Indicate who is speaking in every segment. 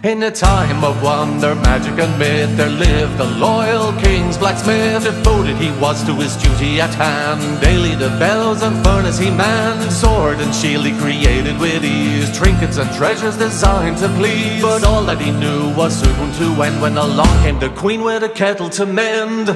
Speaker 1: In a time of wonder, magic and myth, there lived the loyal king's blacksmith. Devoted he was to his duty at hand. Daily the bellows and furnace he manned. Sword and shield he created with ease. Trinkets and treasures designed to please. But all that he knew was soon to end, when along came the queen with a kettle to mend.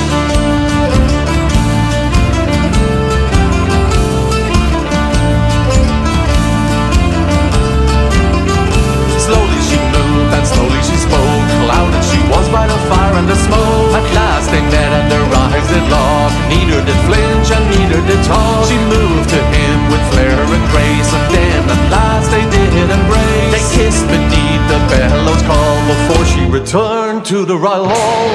Speaker 1: Slowly she moved and slowly she spoke. Clouded she was by the fire and the smoke. At last they met and their eyes did lock. Neither did flinch and neither did talk. She moved to him with flair and grace, and then at last they did embrace. They kissed beneath the bellows call before she returned to the royal hall.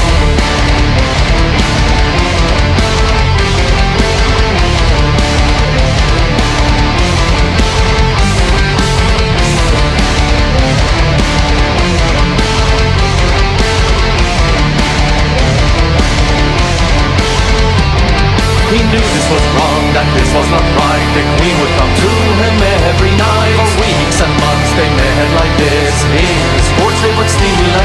Speaker 1: He knew this was wrong, that this was not right. The queen would come to him every night. For weeks and months they met like this. In his sports they would steal